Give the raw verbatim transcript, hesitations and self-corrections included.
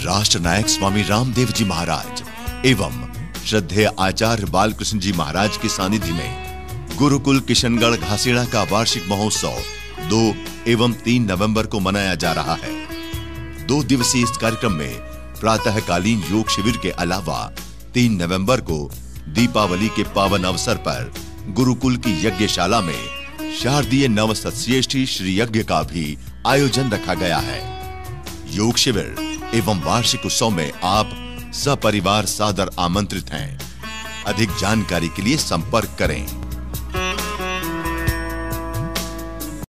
राष्ट्र नायक स्वामी रामदेव जी महाराज एवं श्रद्धेय आचार्य बालकृष्ण जी महाराज के सानिध्य में गुरुकुल किशनगढ़ घासीड़ा का वार्षिक महोत्सव दो एवं तीन नवंबर को मनाया जा रहा है। दो दिवसीय इस कार्यक्रम में प्रातःकालीन योग शिविर के अलावा तीन नवंबर को दीपावली के पावन अवसर पर गुरुकुल की यज्ञशाला में शारदीय नवसतश्रेष्ठी श्री यज्ञ का भी आयोजन रखा गया है। योग शिविर एवं वार्षिक उत्सव में आप सपरिवार सादर आमंत्रित हैं। अधिक जानकारी के लिए संपर्क करें।